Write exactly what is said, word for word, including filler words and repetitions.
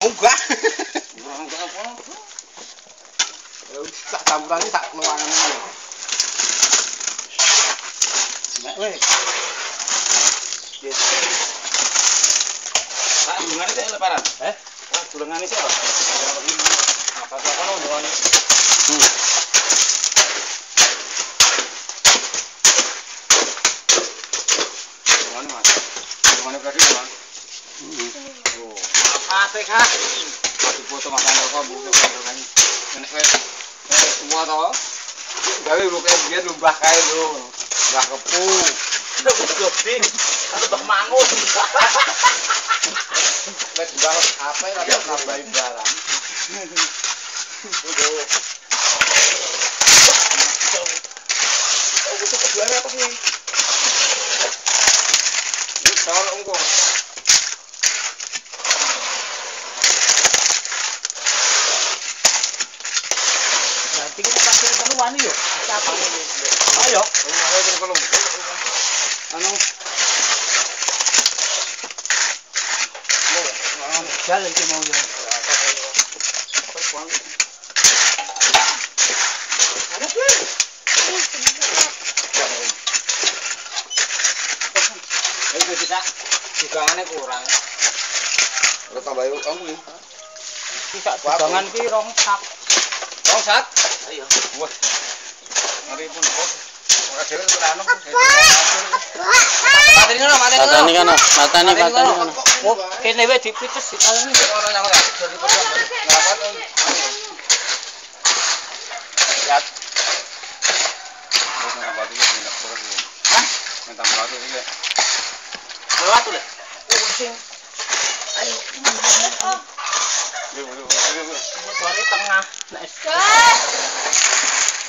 Enggak. Enggak apa. Sak campuran sak keluangan iki. Nek weh. Pak, bulangane sik lebaran. Eh? Pak, bulangane sik, Pak. Apa kok ono ndone? Hmm. Bulangane, Mas. Bulangane berarti, Mas. Heeh. Oh, apa Kak? Masih foto makan kok Bu bulangane. Nek wis semua to. Gawe lu kayak biyen lumbah kae lho. Mbah kepu. Wis gobing. Mbah mangun. Wes banget apa ya lagi nambahin barang. Tunggu. Aku tuh keduanya apa sih? Ini soal engkau. Nanti kita kasih keluhan yuk. Siapa ini? Ayo. Ayo kalau anu jalan ke mau ya. Itu kita jugangannya kurang. Ora tambah yuk kamu iki. Bisa jugangan ki rong sak. Rong sak? Ayo. Wah. Mari pun kok. Ora dhewe ora anu. Mateni ngono, mateni ngono. Matani kono, matani matani kono. Oh, kene wae dipites ditaleni ora nyang ora. Jadi padha ngapa to? Lihat. Ora ngapa iki ndak kurang. Hah? Minta batu iki. Batu le. Oh, sing. Ayo. Yo, yo, yo, yo. Ini tengah. Nah,